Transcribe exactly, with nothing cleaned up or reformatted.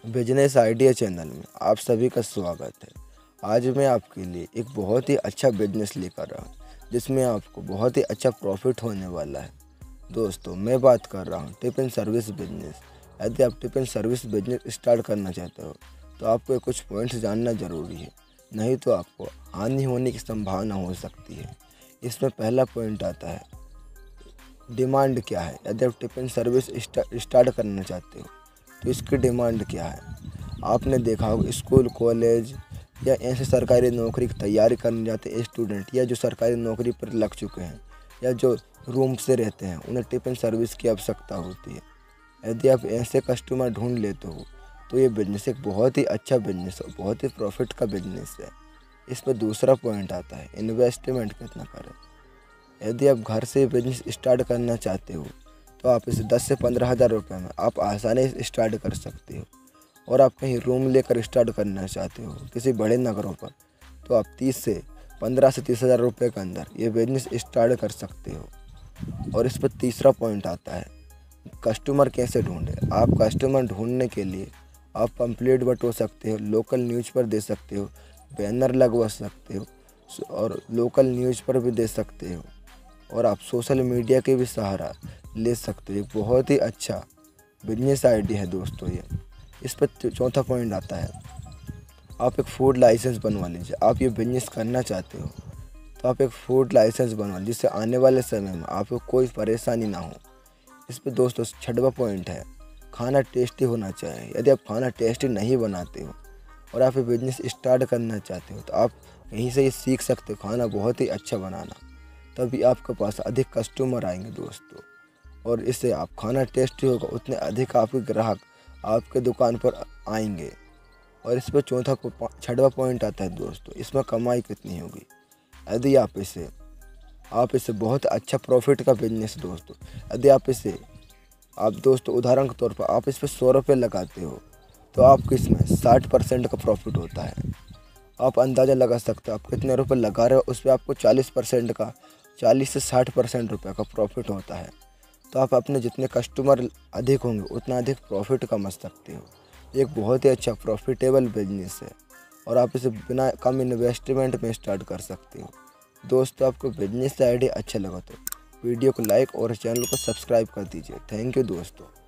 Business idea channel में आप सभी का स्वागत है। आज मैं आपके लिए एक बहुत ही अच्छा बिजनेस लेकर आया हूँ जिसमें आपको बहुत ही अच्छा प्रॉफिट होने वाला है। दोस्तों, मैं बात कर रहा हूँ टिफ़िन सर्विस बिजनेस। यदि आप टिफ़िन सर्विस बिजनेस स्टार्ट करना चाहते हो तो आपको कुछ पॉइंट्स जानना ज़रूरी है, नहीं तो आपको हानि होने की संभावना हो सकती है। इसमें पहला पॉइंट आता है डिमांड क्या है। यदि आप टिफ़िन सर्विस स्टार्ट करना चाहते हो तो इसकी डिमांड क्या है। आपने देखा होगा स्कूल, कॉलेज या ऐसे सरकारी नौकरी की तैयारी करने जाते स्टूडेंट या जो सरकारी नौकरी पर लग चुके हैं या जो रूम से रहते हैं, उन्हें टिफ़िन सर्विस की आवश्यकता होती है। यदि आप ऐसे कस्टमर ढूंढ लेते हो तो ये बिजनेस एक बहुत ही अच्छा बिजनेस है, बहुत ही प्रॉफिट का बिजनेस है। इसमें दूसरा पॉइंट आता है इन्वेस्टमेंट कितना करें। यदि आप घर से बिजनेस स्टार्ट करना चाहते हो तो आप इसे दस से पंद्रह हज़ार रुपये में आप आसानी से स्टार्ट कर सकते हो। और आप कहीं रूम लेकर स्टार्ट करना चाहते हो किसी बड़े नगरों पर तो आप तीस से पंद्रह से तीस हज़ार रुपये के अंदर ये बिजनेस स्टार्ट कर सकते हो। और इस पर तीसरा पॉइंट आता है कस्टमर कैसे ढूंढें। आप कस्टमर ढूंढने के लिए आप पंपलेट बटो सकते हो, लोकल न्यूज़ पर दे सकते हो, बैनर लगवा सकते हो और लोकल न्यूज़ पर भी दे सकते हो, और आप सोशल मीडिया के भी सहारा ले सकते हो। बहुत ही अच्छा बिजनेस आइडिया है दोस्तों ये। इस पर चौथा पॉइंट आता है आप एक फूड लाइसेंस बनवा लीजिए। आप ये बिजनेस करना चाहते हो तो आप एक फूड लाइसेंस बनवा लीजिए जिससे आने वाले समय में आपको कोई परेशानी ना हो। इस पर दोस्तों छठवां पॉइंट है खाना टेस्टी होना चाहिए। यदि आप खाना टेस्टी नहीं बनाते हो और आप ये बिजनेस स्टार्ट करना चाहते हो तो आप यहीं से ये सीख सकते हो खाना बहुत ही अच्छा बनाना, तभी आपके पास अधिक कस्टमर आएंगे दोस्तों। और इससे आप खाना टेस्टी होगा उतने अधिक आपके ग्राहक आपके दुकान पर आएंगे। और इस पर चौथा छठवां पॉइंट आता है दोस्तों इसमें कमाई कितनी होगी। यदि आप इसे आप इसे बहुत अच्छा प्रॉफिट का बिजनेस दोस्तों, यदि आप इसे आप दोस्तों उदाहरण के तौर पर आप इस पर सौ रुपये लगाते हो तो आपको इसमें साठ परसेंट का प्रॉफिट होता है। आप अंदाज़ा लगा सकते हो आप कितने रुपए लगा रहे हो, उस पर आपको चालीस परसेंट का चालीस से साठ परसेंट रुपये का प्रॉफिट होता है। तो आप अपने जितने कस्टमर अधिक होंगे उतना अधिक प्रॉफिट कमा सकते हो। एक बहुत ही अच्छा प्रॉफिटेबल बिजनेस है और आप इसे बिना कम इन्वेस्टमेंट में स्टार्ट कर सकते हो। दोस्तों, आपको बिजनेस आइडिया अच्छा लगा तो वीडियो को लाइक और चैनल को सब्सक्राइब कर दीजिए। थैंक यू दोस्तों।